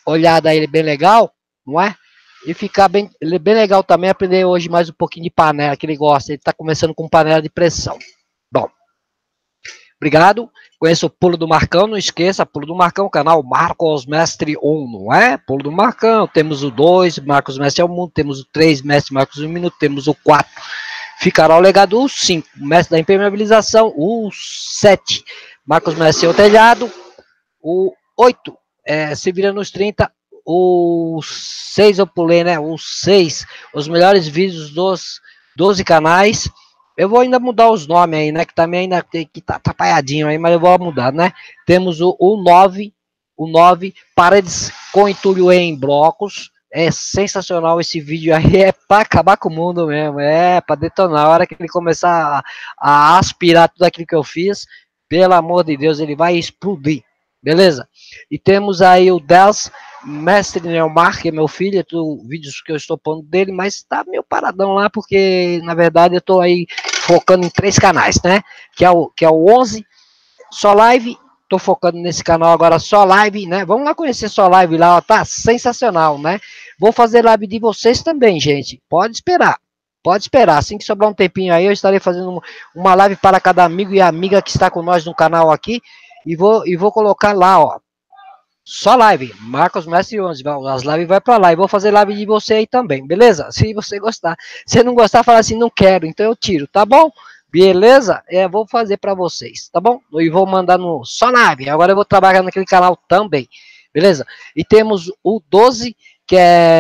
olhada a ele bem legal, não é? E ficar bem legal também, aprender hoje mais um pouquinho de panela, que ele gosta. Ele está começando com panela de pressão. Bom, obrigado. Conheça o Pulo do Marcão, não esqueça, Pulo do Marcão, canal Marcos Mestre 1, não é? Pulo do Marcão, temos o 2, Marcos Mestre ao Mundo, temos o 3, Mestre Marcos 1 Minuto, temos o 4, Ficará o Legado, o 5, Mestre da Impermeabilização, o 7, Marcos Mestre ao Telhado, o 8, Se Vira nos 30, o 6 eu pulei, né? O 6, os melhores vídeos dos 12 canais. Eu vou ainda mudar os nomes aí, né? Que também ainda tem que tá atrapalhadinho aí, mas eu vou mudar, né? Temos o 9, Paredes com entulho em blocos. É sensacional esse vídeo aí, é para acabar com o mundo mesmo, é para detonar. A hora que ele começar a aspirar tudo aquilo que eu fiz, pelo amor de Deus, ele vai explodir. Beleza? E temos aí o 10, Mestre Neomar, que é meu filho, é tudo vídeos que eu estou pondo dele, mas tá meio paradão lá, porque na verdade eu estou aí focando em 3 canais, né? Que é o 11, só live, tô focando nesse canal agora, só live, né? Vamos lá conhecer só live lá, ó, tá sensacional, né? Vou fazer live de vocês também, gente, pode esperar. Pode esperar, assim que sobrar um tempinho aí, eu estarei fazendo uma live para cada amigo e amiga que está com nós no canal aqui, e vou colocar lá, ó, só live, Marcos Mestre 11, as lives vai para lá, e vou fazer live de você aí também, beleza? Se você gostar, se não gostar, fala assim, não quero, então eu tiro, tá bom? Beleza? Vou fazer para vocês, tá bom? E vou mandar no só live, agora eu vou trabalhar naquele canal também, beleza? E temos o 12, que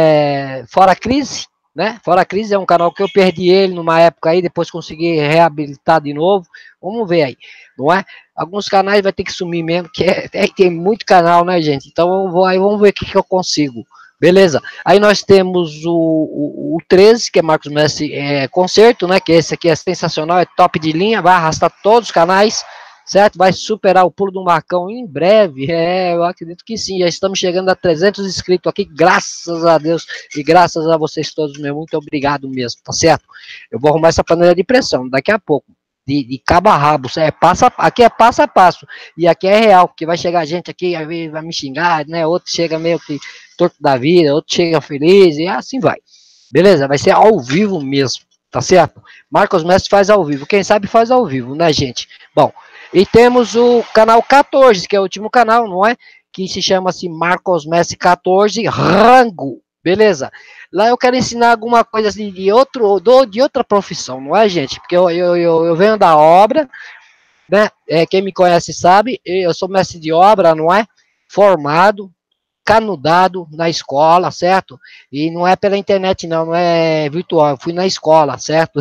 é Fora Crise, né? Fora Crise é um canal que eu perdi ele numa época aí, depois consegui reabilitar de novo, vamos ver aí, não é? Alguns canais vai ter que sumir mesmo, que tem muito canal, né, gente? Então vamos ver o que eu consigo. Beleza? Aí nós temos o 13, que é Marcos Messi Concerto, né? Que esse aqui é sensacional, é top de linha, vai arrastar todos os canais, certo? Vai superar o Pulo do Marcão em breve. Eu acredito que sim. Já estamos chegando a 300 inscritos aqui, graças a Deus e graças a vocês todos, meu. Muito obrigado mesmo, tá certo? Eu vou arrumar essa panela de pressão daqui a pouco. De cabo a rabo, aqui é passo a passo, e aqui é real, porque vai chegar gente aqui, vai me xingar, né, outro chega meio que torto da vida, outro chega feliz, e assim vai, beleza? Vai ser ao vivo mesmo, tá certo? Marcos Mestre faz ao vivo, quem sabe faz ao vivo, né, gente? Bom, e temos o canal 14, que é o último canal, não é? Que se chama-se Marcos Mestre 14 Rango, beleza? Lá eu quero ensinar alguma coisa assim de outra profissão, não é, gente? Porque eu venho da obra, né? Quem me conhece sabe, eu sou mestre de obra, não é? Formado, canudado na escola, certo? E não é pela internet, não é virtual, eu fui na escola, certo?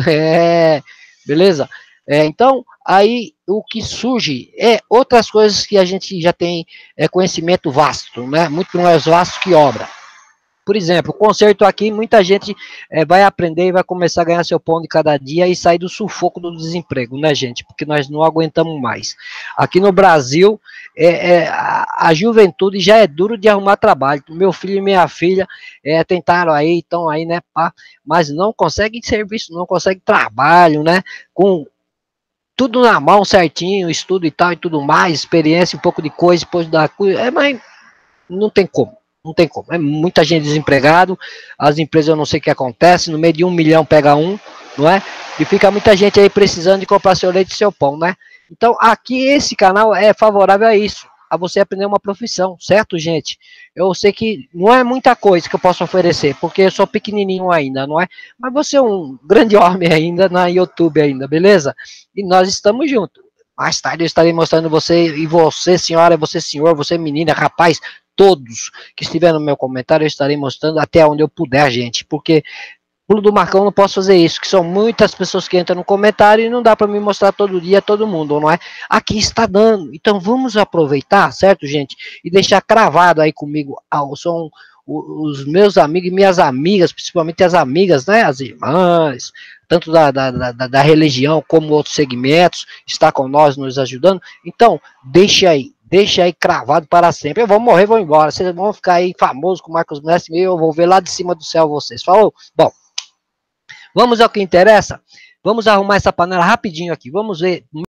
Beleza? Então, aí o que surge é outras coisas que a gente já tem conhecimento vasto, né? Muito mais vasto que obra. Por exemplo, concerto aqui, muita gente vai aprender e vai começar a ganhar seu pão de cada dia e sair do sufoco do desemprego, né, gente? Porque nós não aguentamos mais. Aqui no Brasil, a juventude já é duro de arrumar trabalho. Meu filho e minha filha tentaram aí, estão aí, né, pá, mas não conseguem serviço, não conseguem trabalho, né? Com tudo na mão certinho, estudo e tal e tudo mais, experiência, um pouco de coisa, depois da coisa, mas não tem como. Não tem como. É muita gente desempregado, as empresas eu não sei o que acontece, no meio de 1 milhão pega um, não é? E fica muita gente aí precisando de comprar seu leite e seu pão, né? Então, aqui esse canal é favorável a isso, a você aprender uma profissão, certo, gente? Eu sei que não é muita coisa que eu posso oferecer, porque eu sou pequenininho ainda, não é? Mas você é um grande homem ainda na YouTube ainda, beleza? E nós estamos juntos. Mais tarde eu estarei mostrando você, e você, senhora, você, senhor, você, menina, rapaz, todos que estiver no meu comentário, eu estarei mostrando até onde eu puder, gente, porque Pulo do Marcão não posso fazer isso, que são muitas pessoas que entram no comentário e não dá para me mostrar todo dia todo mundo, não é? Aqui está dando, então vamos aproveitar, certo, gente? E deixar cravado aí comigo, são os meus amigos e minhas amigas, principalmente as amigas, né, as irmãs, tanto da religião como outros segmentos, está com nós, nos ajudando, então deixa aí cravado para sempre. Eu vou morrer, vou embora. Vocês vão ficar aí famosos com o Marcos Mestre e eu vou ver lá de cima do céu vocês. Falou? Bom, vamos ao que interessa? Vamos arrumar essa panela rapidinho aqui. Vamos ver